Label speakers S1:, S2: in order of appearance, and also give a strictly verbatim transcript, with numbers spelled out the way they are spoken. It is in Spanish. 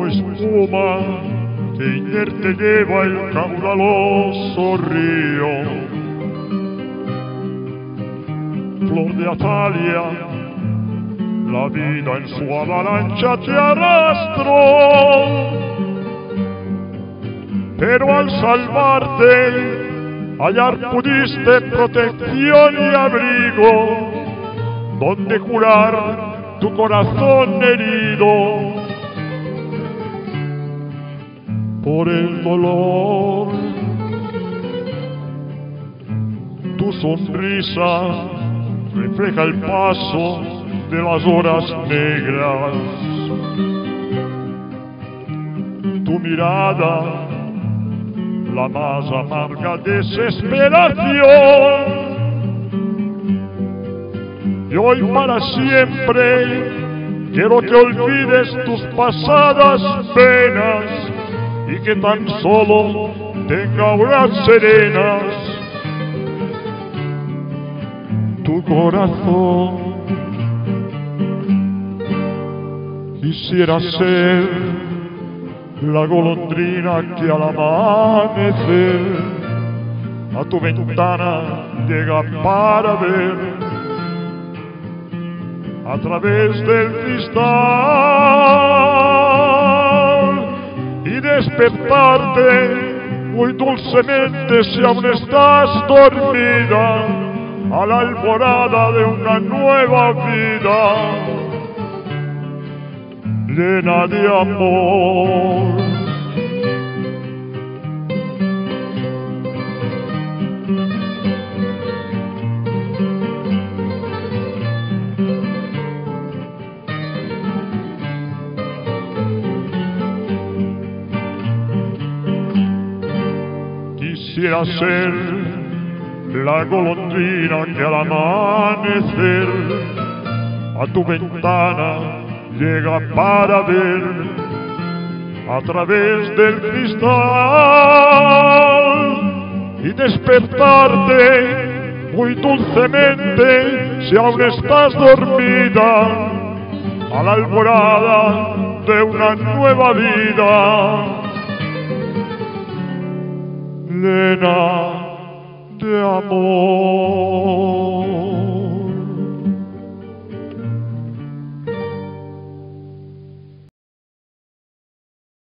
S1: espuma que inerte lleva el caudaloso río. Flor de Atalia, la vida en su avalancha te arrastró, pero al salvarte hallar pudiste protección y abrigo, donde curar tu corazón herido por el dolor. Tu sonrisa refleja el paso de las horas negras. Tu mirada, la más amarga desesperación. Y hoy para siempre quiero que olvides tus pasadas penas y que tan solo tenga horas serenas tu corazón. Quisiera ser la golondrina que al amanecer a tu ventana llega para ver a través del cristal y despertarte muy dulcemente si aún estás dormida a la alborada de una nueva vida llena de amor. Quisiera ser la golondrina que al amanecer a tu ventana llega para ver a través del cristal y despertarte muy dulcemente si aún estás dormida a la alborada de una nueva vida llena de amor.